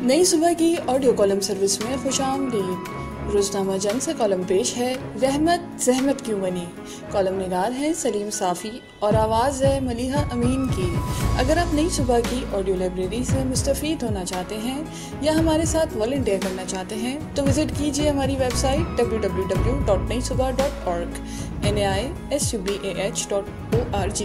नई सुबह की ऑडियो कॉलम सर्विस में खुशामदीद। रोजनामा जंग से कॉलम पेश है रहमत जहमत क्यों बनी। कॉलम निगार है सलीम साफ़ी और आवाज़ है मलिहा अमीन की। अगर आप नई सुबह की ऑडियो लाइब्रेरी से मुस्तफ़ीद होना चाहते हैं या हमारे साथ वॉलंटियर करना चाहते हैं तो विज़िट कीजिए हमारी वेबसाइट www.naisubah.org naisubah.org।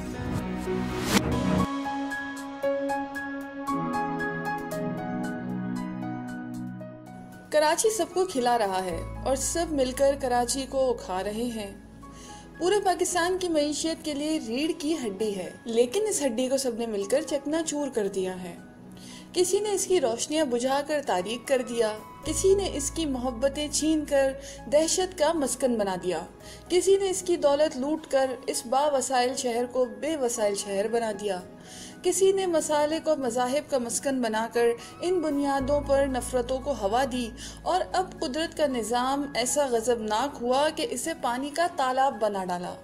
कराची सबको खिला रहा है और सब मिलकर कराची को खा रहे हैं। पूरे पाकिस्तान की मईशत के लिए रीढ़ की हड्डी है, लेकिन इस हड्डी को सबने मिलकर चकनाचूर कर दिया है। किसी ने इसकी रोशनियां बुझाकर तारीक कर दिया, किसी ने इसकी मोहब्बतें छीन कर दहशत का मस्कन बना दिया, किसी ने इसकी दौलत लूट कर इस बावसाइल शहर को बेवसाइल शहर बना दिया, किसी ने मसाले को मज़ाहिब का मस्कन बनाकर इन बुनियादों पर नफरतों को हवा दी और अब कुदरत का निज़ाम ऐसा गज़बनाक हुआ कि इसे पानी का तालाब बना डाला।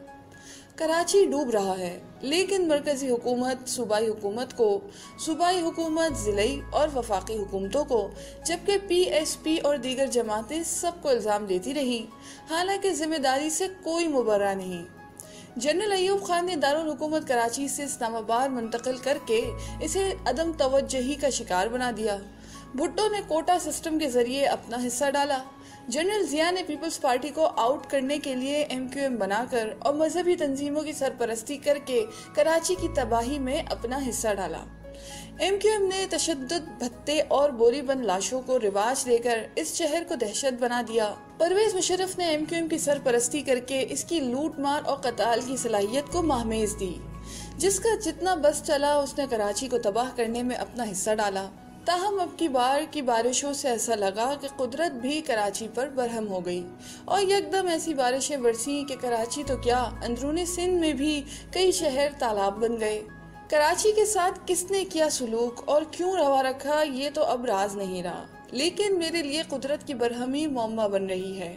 कराची डूब रहा है, लेकिन मरकजी हुकूमत सूबाई हुकूमत को, सूबाई हुकूमत ज़िलाई और वफाकी हुकूमतों को, जबकि PSP और दीगर जमातें सबको इल्ज़ाम देती रही, हालांकि जिम्मेदारी से कोई मुबर्रा नहीं। जनरल अयूब खान ने दारुल हुकूमत कराची से इस्लामाबाद मुंतकिल करके इसे अदम तवज्जुही का शिकार बना दिया। भुट्टो ने कोटा सिस्टम के जरिए अपना हिस्सा डाला। जनरल जिया ने पीपल्स पार्टी को आउट करने के लिए MQM बनाकर और मजहबी तंजीमों की सरपरस्ती करके कराची की तबाही में अपना हिस्सा डाला। MQM ने तशद्दुद, भत्ते और बोरीबंद लाशों को रिवाज देकर इस शहर को दहशत बना दिया। परवेज मुशर्रफ ने MQM की सरपरस्ती करके इसकी लूट मार और कत्ल की सलाहियत को महमेज दी। जिसका जितना बस चला उसने कराची को तबाह करने में अपना हिस्सा डाला। ताहम अब की बार की बारिशों से ऐसा लगा कि कुदरत भी कराची पर बरहम हो गई और यकदम ऐसी बारिशें बरसी कि कराची तो क्या, अंदरूनी सिंध में भी कई शहर तालाब बन गए। कराची के साथ किसने किया सुलूक और क्यों रवा रखा ये तो अब राज नहीं रहा, लेकिन मेरे लिए कुदरत की बरहमी मौमा बन रही है।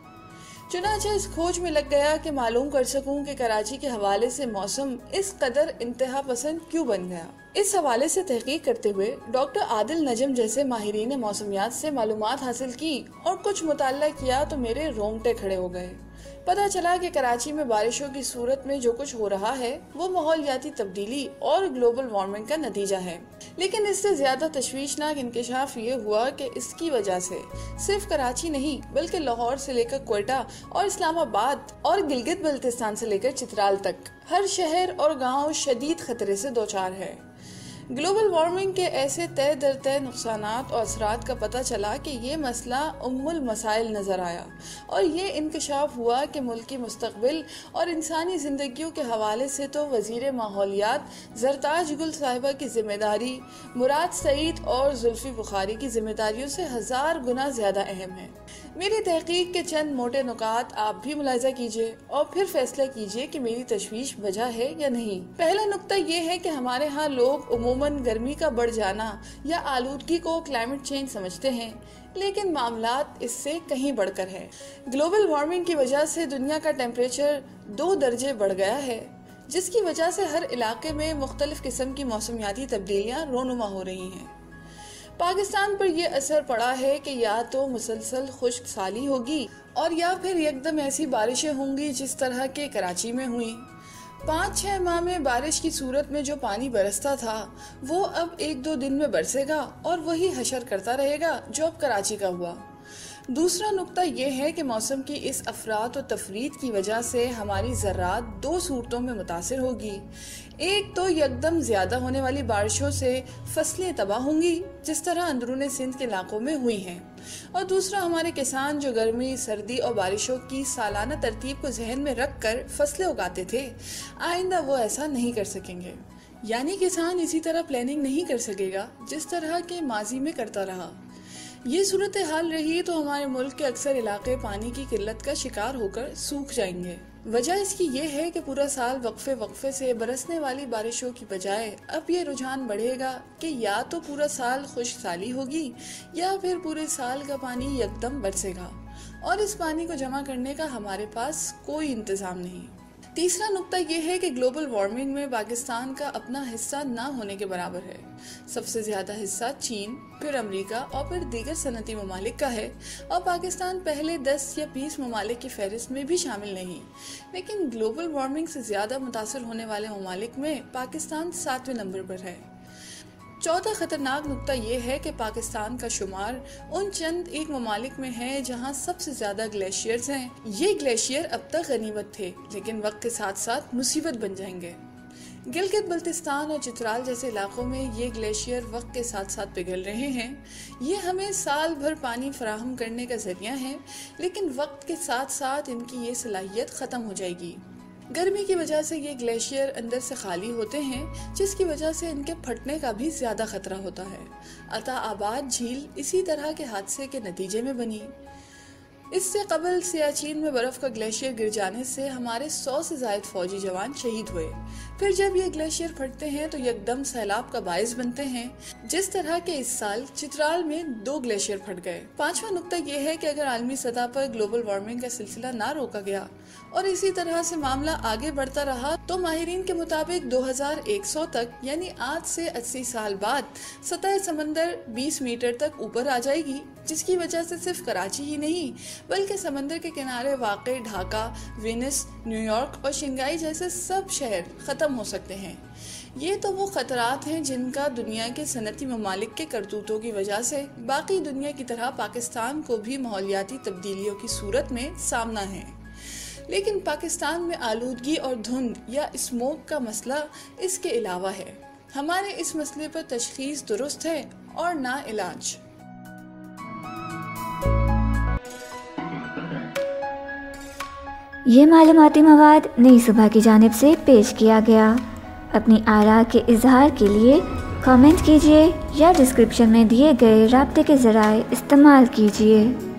चुनांचे इस खोज में लग गया कि मालूम कर सकूं कि कराची के हवाले से मौसम इस कदर इंतहा पसंद क्यों बन गया। इस हवाले से तहकीक करते हुए डॉक्टर आदिल नजम जैसे माहिरीन मौसमियात से मालूमात हासिल की और कुछ मुताला किया तो मेरे रोंगटे खड़े हो गए। पता चला कि कराची में बारिशों की सूरत में जो कुछ हो रहा है वो माहौलियाती तब्दीली और ग्लोबल वार्मिंग का नतीजा है। लेकिन इससे ज्यादा तशवीशनाक इंकशाफ ये हुआ कि इसकी वजह से सिर्फ कराची नहीं बल्कि लाहौर से लेकर क्वेटा और इस्लामाबाद और गिलगित बल्तिस्तान से लेकर चित्राल तक हर शहर और गांव शदीद खतरे से दोचार है। ग्लोबल वार्मिंग के ऐसे तय दर तय नुकसानात और असरात का पता चला कि ये मसला उम्मुल मसाइल नज़र आया और ये इंकशाफ हुआ कि मुल्क की मुस्तकबिल और इंसानी ज़िंदगियों के हवाले से तो वज़ीर माहौलियात ज़रताज गुल साहिबा की ज़िम्मेदारी मुराद सईद और जुल्फ़ी बुखारी की ज़िम्मेदारियों से 1000 गुना ज़्यादा अहम है। मेरी तहकीक के चंद मोटे नुकात आप भी मुलाहिजा कीजिए और फिर फैसला कीजिए कि मेरी तशवीश वजह है या नहीं। पहला नुक्ता ये है कि हमारे यहाँ लोग उमूमन गर्मी का बढ़ जाना या आलूदगी को क्लाइमेट चेंज समझते हैं, लेकिन मामलात इससे कहीं बढ़कर है। ग्लोबल वार्मिंग की वजह से दुनिया का टेम्परेचर 2 दर्जे बढ़ गया है, जिसकी वजह से हर इलाके में मुख्तलिफ किस्म की मौसमियाती तब्दीलियाँ रोनुमा हो रही हैं। पाकिस्तान पर यह असर पड़ा है कि या तो मुसलसल खुश्क साली होगी और या फिर एकदम ऐसी बारिशें होंगी जिस तरह के कराची में हुई। 5-6 माह में बारिश की सूरत में जो पानी बरसता था वो अब 1-2 दिन में बरसेगा और वही हशर करता रहेगा जो अब कराची का हुआ। दूसरा नुक्ता यह है कि मौसम की इस अफरात और तफरीत की वजह से हमारी ज़राअत 2 सूरतों में मुतासिर होगी। एक तो यकदम ज़्यादा होने वाली बारिशों से फसलें तबाह होंगी जिस तरह अंदरूनी सिंध के इलाकों में हुई हैं, और दूसरा हमारे किसान जो गर्मी, सर्दी और बारिशों की सालाना तरतीब को जहन में रख कर फसलें उगाते थे, आइंदा वो ऐसा नहीं कर सकेंगे। यानी किसान इसी तरह प्लानिंग नहीं कर सकेगा जिस तरह के माजी में करता रहा। ये सूरत हाल रही तो हमारे मुल्क के अक्सर इलाके पानी की किल्लत का शिकार होकर सूख जाएंगे। वजह इसकी ये है कि पूरा साल वक्फे से बरसने वाली बारिशों की बजाय अब ये रुझान बढ़ेगा कि या तो पूरा साल खुश्क साली होगी या फिर पूरे साल का पानी यकदम बरसेगा और इस पानी को जमा करने का हमारे पास कोई इंतजाम नहीं। तीसरा नुक्ता ये है कि ग्लोबल वार्मिंग में पाकिस्तान का अपना हिस्सा ना होने के बराबर है। सबसे ज़्यादा हिस्सा चीन, फिर अमेरिका और फिर दीगर सनती ममालिक का है और पाकिस्तान पहले 10 या 20 ममालिक की फहरिस्त में भी शामिल नहीं। लेकिन ग्लोबल वार्मिंग से ज़्यादा मुतासर होने वाले ममालिक में पाकिस्तान 7वें नंबर पर है। चौथा खतरनाक नुक्ता ये है कि पाकिस्तान का शुमार उन चंद एक ममालिक में है जहां सबसे ज़्यादा ग्लेशियर्स हैं। ये ग्लेशियर अब तक गनीमत थे, लेकिन वक्त के साथ साथ मुसीबत बन जाएंगे। गिलगित बल्तिस्तान और चित्राल जैसे इलाकों में ये ग्लेशियर वक्त के साथ साथ पिघल रहे हैं। ये हमें साल भर पानी फराहम करने का जरिया है, लेकिन वक्त के साथ साथ इनकी ये सलाहियत ख़त्म हो जाएगी। गर्मी की वजह से ये ग्लेशियर अंदर से खाली होते हैं, जिसकी वजह से इनके फटने का भी ज़्यादा खतरा होता है। अता आबाद झील इसी तरह के हादसे के नतीजे में बनी। इससे कबल सियाचिन में बर्फ का ग्लेशियर गिर जाने से हमारे 100 से ज़ायद फौजी जवान शहीद हुए। फिर जब ये ग्लेशियर फटते हैं तो यकदम सैलाब का बायस बनते हैं, जिस तरह के इस साल चित्राल में 2 ग्लेशियर फट गए। पांचवा नुक्ता ये है कि अगर आलमी सतह पर ग्लोबल वार्मिंग का सिलसिला ना रोका गया और इसी तरह से मामला आगे बढ़ता रहा तो माहिरीन के मुताबिक 2100 तक यानी आज से 80 साल बाद सतह समंदर 20 मीटर तक ऊपर आ जाएगी, जिसकी वजह से सिर्फ कराची ही नहीं बल्कि समंदर के किनारे वाक़ई ढाका, वेनिस, न्यूयॉर्क और शंघाई जैसे सब शहर ख़त्म हो सकते हैं। ये तो वो ख़तरात हैं जिनका दुनिया के सनती ममालिक के करतूतों की वजह से बाकी दुनिया की तरह पाकिस्तान को भी माहौलियाती तब्दीलियों की सूरत में सामना है। लेकिन पाकिस्तान में आलूदगी और धुंध या स्मोक का मसला इसके अलावा है। हमारे इस मसले पर तशखीस दुरुस्त है और ना इलाज। ये मालूमाती मवाद नई सुबह की जानिब से पेश किया गया। अपनी आरा के इजहार के लिए कमेंट कीजिए या डिस्क्रिप्शन में दिए गए राब्ते के ज़राए इस्तेमाल कीजिए।